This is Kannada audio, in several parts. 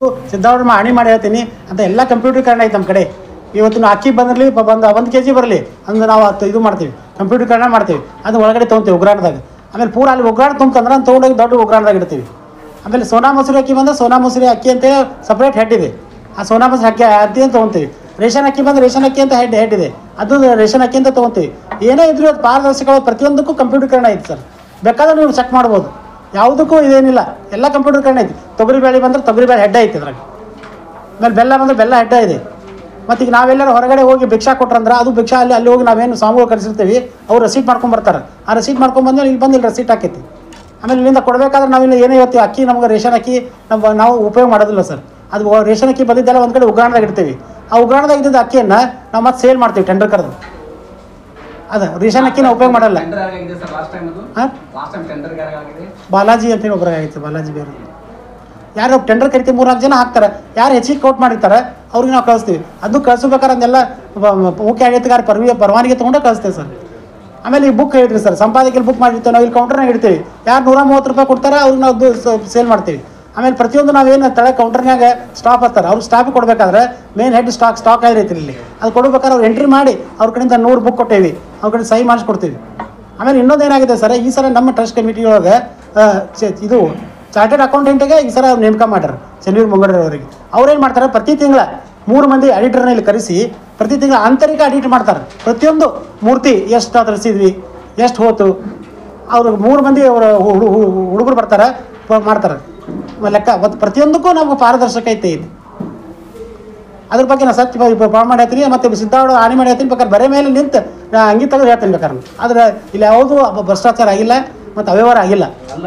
ಸಿದ್ಧಾವರ ಹಾನಿ ಮಾಡಿ ಹೇಳ್ತೀನಿ ಅಂತ ಎಲ್ಲ ಕಂಪ್ಯೂಟರೀಕರಣ ಐತೆ ನಮ್ಮ ಕಡೆ. ಇವತ್ತು ಅಕ್ಕಿ ಬಂದಿರಲಿ ಬಂದು 1 kg ಬರಲಿ ಅಂದ್ರೆ ನಾವು ಇದು ಮಾಡ್ತೀವಿ, ಕಂಪ್ಯೂಟರೀಕರಣ ಮಾಡ್ತೀವಿ. ಅದು ಒಳಗಡೆ ತೊಗೊತೀವಿ ಉಗ್ರಾಣದಾಗ. ಆಮೇಲೆ ಪೂರ ಅಲ್ಲಿ ಉಗ್ರಾಣ ತುಂಬ್ತಂದ್ರೆ ಅದು ತೊಗೊಂಡೋಗಿ ದೊಡ್ಡ ಉಗ್ರಾಣದಾಗ ಇಡ್ತೀವಿ. ಆಮೇಲೆ ಸೋನಾ ಮಸೂರಿ ಅಕ್ಕಿ ಬಂದರೆ ಸೋನಾ ಮಸೂರಿ ಅಕ್ಕಿ ಅಂತ ಸಪ್ರೇಟ್ ಹೆಡ್ ಇದೆ, ಆ ಸೋನಾ ಮಸೂರಿ ಅಕ್ಕಿ ಅಂತ ತೊಗೊತೀವಿ. ರೇಷನ್ ಅಕ್ಕಿ ಬಂದರೆ ರೇಷನ್ ಅಕ್ಕಿ ಅಂತ ಹೆಡ್ ಇದೆ, ಅದು ರೇಷನ್ ಅಕ್ಕಿ ಅಂತ ತೊಗೊತೀವಿ. ಏನೇ ಇದ್ರೂ ಅದು ಪಾರದರ್ಶಕ ಪ್ರತಿಯೊಂದಕ್ಕೂ ಕಂಪ್ಯೂಟರೀಕರಣ ಐತೆ ಸರ್. ಬೇಕಾದ್ರೆ ನೀವು ಚೆಕ್ ಮಾಡ್ಬೋದು, ಯಾವುದಕ್ಕೂ ಇದೇನಿಲ್ಲ, ಎಲ್ಲ ಕಂಪ್ಯೂಟರೀಕರಣ ಐತಿ. ತೊಗರಿ ಬೇಳೆ ಬಂದರೆ ತೊಗರಿ ಬೇಳೆ ಹೆಡ್ ಐತೆ ಅದ್ರಾಗ. ಆಮೇಲೆ ಬೆಲ್ಲ ಬಂದರೆ ಬೆಲ್ಲ ಹೆಡ್ಡ ಇದೆ. ಮತ್ತು ಈಗ ನಾವೆಲ್ಲರೂ ಹೊರಗಡೆ ಹೋಗಿ ಭಿಕ್ಷಾ ಕೊಟ್ರಂದ್ರೆ ಅದು ಭಿಕ್ಷಾ ಅಲ್ಲಿ ಹೋಗಿ ನಾವೇನು ಸ್ವಾಮಿಗಳು ಕರೆಸಿರ್ತೀವಿ, ಅವ್ರು ರಸೀಟ್ ಮಾಡ್ಕೊಂಬರ್ತಾರೆ. ಆ ರಸೀಟ್ ಮಾಡ್ಕೊಂಬಂದ್ರೆ ಇಲ್ಲಿ ಬಂದು ಇಲ್ಲಿ ರಸೀಟ್ ಹಾಕೈತಿ. ಆಮೇಲೆ ಇಲ್ಲಿಂದ ಕೊಡಬೇಕಾದ್ರೆ ನಾವಿಲ್ಲಿ ಏನೇ ಹೇಳ್ತೀವಿ, ಅಕ್ಕಿ ನಮ್ಗೆ ರೇಷನ್ ಅಕ್ಕಿ ನಾವು ಉಪಯೋಗ ಮಾಡೋದಿಲ್ಲ ಸರ್. ಅದು ರೇಷನ್ ಅಕ್ಕಿ ಬಂದಿದ್ದೆಲ್ಲ ಒಂದು ಕಡೆ ಉಗ್ರಾಣದಾಗ ಇಡ್ತೀವಿ. ಆ ಉಗ್ರಾಣದಾಗ ಇದ್ದಿದ್ದ ಅಕ್ಕಿಯನ್ನು ನಾವು ಮತ್ತೆ ಸೇಲ್ ಮಾಡ್ತೀವಿ ಟೆಂಡರ್ ಕರೆದು. ಅದು ರೇಷನ್ ಅಕ್ಕಿನ ಉಪಯೋಗ ಮಾಡಲ್ಲ. ಹಾಂ, ಬಾಲಾಜಿ ಅಂತೇಳಿ ಒಬ್ಬರಾಗೈತೆ, ಬಾಲಾಜಿ ಬೇರೆ ಯಾರು ಟೆಂಡರ್ ಕರಿತೀವಿ, 3-4 ಜನ ಹಾಕ್ತಾರೆ. ಯಾರು ಹೆಚ್ಚಿಗೆ ಕೌಟ್ ಮಾಡಿರ್ತಾರೆ ಅವ್ರಿಗೆ ನಾವು ಕಳಿಸ್ತೀವಿ. ಅದು ಕಳಿಸ್ಬೇಕಾದ್ರೆ ಅದನ್ನೆಲ್ಲ ಮುಖ್ಯ ಆಡಳಿತಗಾರ ಪರವಾನಗಿ ತೊಗೊಂಡು ಕಳಿಸ್ತೇವೆ ಸರ್. ಆಮೇಲೆ ಈ ಬುಕ್ ಹೇಳಿದ್ರಿ ಸರ್, ಸಂಪಾದಕಲ್ಲಿ ಬುಕ್ ಮಾಡಿರ್ತೀವಿ ನಾವು, ಇಲ್ಲಿ ಕೌಂಟರ್ನಾಗ ಇಡ್ತೀವಿ. ಯಾರು 130 ರೂಪಾಯಿ ಕೊಡ್ತಾರೆ ಅವ್ರಿಗೆ ನಾವು ಸೇಲ್ ಮಾಡ್ತೀವಿ. ಆಮೇಲೆ ಪ್ರತಿಯೊಂದು ನಾವೇನು ತಳ ಕೌಂಟರ್ನಾಗ ಸ್ಟಾಪ್ ಹತ್ತಾರೆ, ಅವ್ರು ಸ್ಟಾಪಿಗೆ ಕೊಡಬೇಕಾದ್ರೆ ಮೇನ್ ಹೆಡ್ ಸ್ಟಾಕ್ ಆಗಿರೈತಿ ಇಲ್ಲಿ. ಅದು ಕೊಡ್ಬೇಕಾದ್ರೆ ಅವ್ರು ಎಂಟ್ರಿ ಮಾಡಿ ಅವ್ರ ಕಡೆಯಿಂದ 100 ಬುಕ್ ಕೊಟ್ಟೇವಿ, ಅವ್ರ ಕಡೆ ಸಹಿ ಮಾಡಿಸ್ಕೊಡ್ತೀವಿ. ಆಮೇಲೆ ಇನ್ನೊಂದೇನಾಗಿದೆ ಸರ್, ಈ ಸಲ ನಮ್ಮ ಟ್ರಸ್ಟ್ ಕಮಿಟಿ ಒಳಗೆ ಇದು ಚಾರ್ಟೆಡ್ ಅಕೌಂಟೆಂಟಿಗೆ ಈ ಸಲ ನೇಮಕ ಮಾಡ್ಯಾರ ಚನ್ನವೀರ್ ಮುಂಗಡರವರಿಗೆ. ಅವ್ರೇನು ಮಾಡ್ತಾರೆ, ಪ್ರತಿ ತಿಂಗಳ 3 ಮಂದಿ ಅಡಿಟರ್ನ ಇಲ್ಲಿ ಕರೆಸಿ ಪ್ರತಿ ತಿಂಗಳ ಆಂತರಿಕ ಅಡಿಟ್ ಮಾಡ್ತಾರೆ. ಪ್ರತಿಯೊಂದು ಮೂರ್ತಿ ಎಷ್ಟು ತರಿಸಿದ್ವಿ, ಎಷ್ಟು ಹೋತು, ಅವ್ರಿಗೆ 3 ಮಂದಿ ಅವರ ಹುಡುಗರು ಬರ್ತಾರೆ ಮಾಡ್ತಾರೆ ಲೆಕ್ಕ. ಮತ್ತು ಪ್ರತಿಯೊಂದಕ್ಕೂ ನಮ್ಗೆ ಪಾರದರ್ಶಕ ಐತೆ. ಅದ್ರ ಬಗ್ಗೆ ನಾನು ಸತ್ಯ ಪ್ರಮಾಣ ಹೇಳ್ತೀನಿ. ಮತ್ತು ಸಿದ್ಧಾವರ ಹಾನಿ ಮಾಡಿ ಹೇಳ್ತೀನಿ. ಬೇಕಾದ್ರೆ ಬರೇ ಮೇಲೆ ನಿಂತು ಅಂಗಿ ತೆಗೆದು ಹೇಳ್ತೀನಿ ಬೇಕಾದ್ರೆ. ಆದರೆ ಇಲ್ಲಿ ಯಾವುದೂ ಭ್ರಷ್ಟಾಚಾರ ಆಗಿಲ್ಲ ಮತ್ತು ಅವ್ಯವಹಾರ ಆಗಿಲ್ಲ.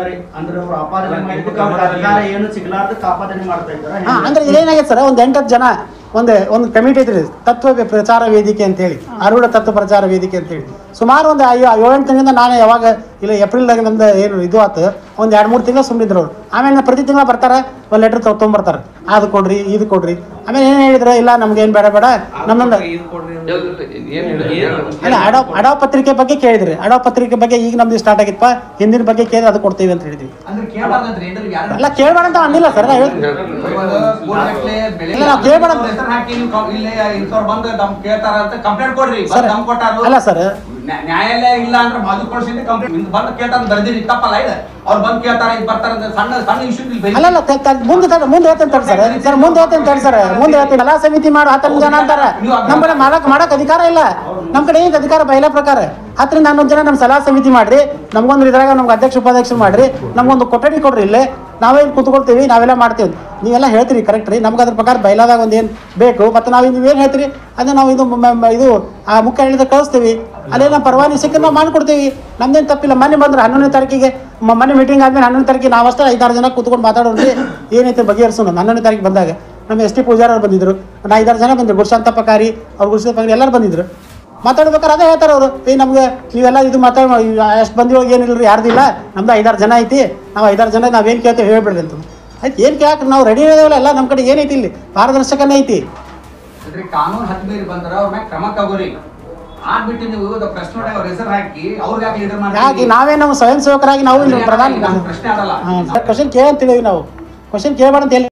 ಅಂದ್ರೆ ಇಲ್ಲೇನಾಗೈತೆ ಸರ್, ಒಂದು 8-10 ಜನ ಒಂದು ಕಮಿಟಿ ಐತ್ರಿ, ತತ್ವ ಪ್ರಚಾರ ವೇದಿಕೆ ಅಂತೇಳಿ, ಆರೂಢ ತತ್ವ ಪ್ರಚಾರ ವೇದಿಕೆ ಅಂತೇಳಿ. ಸುಮಾರು ಒಂದು 7-8 ತಿಂಗಳಿಂದ ನಾನು ಯಾವಾಗ ಇಲ್ಲ ಏಪ್ರಿಲ್ದಾಗ ನಮ್ದು ಏನು ಇದು ಆತು, ಒಂದು 2-3 ತಿಂಗಳು ಸುಮ್ಮನಿದ್ರು ಅವ್ರು. ಆಮೇಲೆ ಪ್ರತಿ ತಿಂಗಳು ಬರ್ತಾರೆ, ಒಂದು ಲೆಟ್ರ್ ತೊಗೊಂಬರ್ತಾರೆ, ಅದು ಕೊಡ್ರಿ ಇದು ಕೊಡ್ರಿ. ಆಮೇಲೆ ಏನು ಹೇಳಿದ್ರು, ಇಲ್ಲ ನಮ್ಗೇನು ಬೇಡ ನಮ್ಮೊಂದು ಅಲ್ಲ ಅಡಾವ್ ಪತ್ರಿಕೆ ಬಗ್ಗೆ ಕೇಳಿದ್ರಿ. ಅಡಾವ್ ಪತ್ರಿಕೆ ಬಗ್ಗೆ ಈಗ ನಮ್ದು ಸ್ಟಾರ್ಟ್ ಆಗಿತ್ತಪ್ಪ, ಹಿಂದಿನ ಬಗ್ಗೆ ಕೇಳಿ ಅದು ಕೊಡ್ತೀವಿ ಅಂತ ಹೇಳಿದ್ವಿ. ಅಲ್ಲ ಕೇಳಬೇಡ ಅಂತ ಅಂದಿಲ್ಲ ಸರ್, ನಾವು ಹೇಳ್ತೀವಿ. ನಾವು ಕೇಳಬೇಡ ಅಲ್ಲ ಸರ್, ನ್ಯಾಯಾಲಯ ಇಲ್ಲ ಅಂದ್ರೆ ಮಾಜಿ ಕಂಪ್ಲೇಂಟ್ ಬಂದು ಕೇಳ್ತಾರೆ, ಬರ್ದಿರಿ ತಪ್ಪಲ್ಲ ಇದೆ. ಅವ್ರು ಬಂದು ಕೇಳ್ತಾರೆ, ಇದು ಬರ್ತಾರೆ ಅಂತ ಸಣ್ಣ ಇಶ್ಯೂ ಅಲ್ಲ ಮುಂದೆ ಹೇಳ್ತೇನೆ ಸರ್, ಮುಂದೆ ಹೇಳ್ತೀನಿ. ಕಲಾ ಸಮಿತಿ ಮಾಡು 10 ಜನ ಅಂತಾರೆ. ನಮ್ಮ ಕಡೆ ಮಾಡಕ್ ಅಧಿಕಾರ ಇಲ್ಲ. ನಮ್ಮ ಕಡೆ ಏನು ಅಧಿಕಾರ ಬಯಲ ಪ್ರಕಾರ 10ರಿಂದ 11 ಜನ ನಮ್ಮ ಸಲಹಾ ಸಮಿತಿ ಮಾಡ್ರಿ, ನಮ್ಗೊಂದು ಇದ್ರಾಗ ನಮ್ಗೆ ಅಧ್ಯಕ್ಷ ಉಪಾಧ್ಯಕ್ಷರು ಮಾಡ್ರಿ, ನಮ್ಗೊಂದು ಕೊಠಡಿ ಕೊಡ್ರಿ, ಇಲ್ಲೇ ನಾವೇ ಕೂತ್ಕೊಳ್ತೀವಿ, ನಾವೆಲ್ಲ ಮಾಡ್ತೀವಿ. ನೀವೆಲ್ಲ ಹೇಳ್ತೀರಿ ಕರೆಕ್ಟ್ ರೀ, ನಮ್ಗೆ ಅದ್ರ ಪ್ರಕಾರ ಬಯಲಾದಾಗ ಒಂದು ಏನು ಬೇಕು ಮತ್ತು ನಾವು ನೀವೇನು ಹೇಳ್ತೀರಿ ಅದನ್ನ ನಾವು ಇದು ಆ ಮುಖ್ಯ ಆಡಳಿತ ಕಳಿಸ್ತೀವಿ. ಅಲ್ಲೇ ನಮ್ಮ ಪರವಾನಗಿ ಸಿಕ್ಕರೆ ನಾವು ಮಾಡಿಕೊಡ್ತೀವಿ, ನಮ್ದೇನು ತಪ್ಪಿಲ್ಲ. ಮೊನ್ನೆ ಬಂದ್ರೆ 11ನೇ ತಾರೀಕಿಗೆ ಮೊನ್ನೆ ಮೀಟಿಂಗ್ ಆದ್ಮೇಲೆ 11ನೇ ತಾರೀಕಿಗೆ ನಾವಷ್ಟೇ 5-6 ಜನ ಕೂತ್ಕೊಂಡು ಮಾತಾಡೋಣ್ರಿ, ಏನೈತೆ ಬಗೆಹರಿಸೋಣ. 11ನೇ ತಾರೀಕು ಬಂದಾಗ ನಮ್ಮ ST ಪೂಜಾರಿ ಅವ್ರು ಬಂದಿದ್ರು, 5-6 ಜನ ಬಂದರು, ಗುರುಶಾಂತಪ್ಪ ಕಾರಿ ಅವ್ರು, ಗುರುಶಾಂತಪ್ಪ ಎಲ್ಲರೂ ಬಂದಿದ್ರು. ಮಾತಾಡ್ಬೇಕಾರೆ ಅದೇ ಹೇಳ್ತಾರೆ ಅವರು, ನಮ್ಗೆ ನೀವೆಲ್ಲ ಇದು ಎಷ್ಟು ಬಂದಿವಾಗ ಏನಿಲ್ಲ ರೀ, ಯಾರ್ದಿಲ್ಲ, ನಮ್ದು 5-6 ಜನ ಐತಿ, ನಾವು 5-6 ಜನ ನಾವೇನು ಕೇಳ್ತೇವೆ ಹೇಳ್ಬಿಡ್ರಿ ಅಂತ. ಆಯ್ತು, ಏನು ಕೇಳಕ್ಕೆ ನಾವು ರೆಡಿ ಇದೇವಲ್ಲ, ಎಲ್ಲ ನಮ್ಮ ಕಡೆ ಏನೈತಿ ಇಲ್ಲಿ ಪಾರದರ್ಶಕನೇ ಐತಿ. ಕಾನೂನು ಹತ್ತಿರ ಬಂದ್ರೆ ಅವ್ರ ಮೇಲೆ ಕ್ರಮ ತಗೋರಿ. ಆಗ್ಬಿಟ್ಟು ನೀವು ಪ್ರಶ್ನೆ ಹೆಸರು ಹಾಕಿ ಅವ್ರಿಗೆ ಲೀಡರ್ ಮಾಡಿ, ನಾವೇ ನಮ್ಮ ಸ್ವಯಂ ಸೇವಕರಾಗಿ ನಾವು ಪ್ರಧಾನ ಪ್ರಶ್ನೆ ಆಗಲ್ಲ. ಕ್ವಶನ್ ಕೇಳಂತಿದ್ದೇವೆ ನಾವು, ಕ್ವಶನ್ ಕೇಳಬೇಡ ಅಂತ ಹೇಳಿ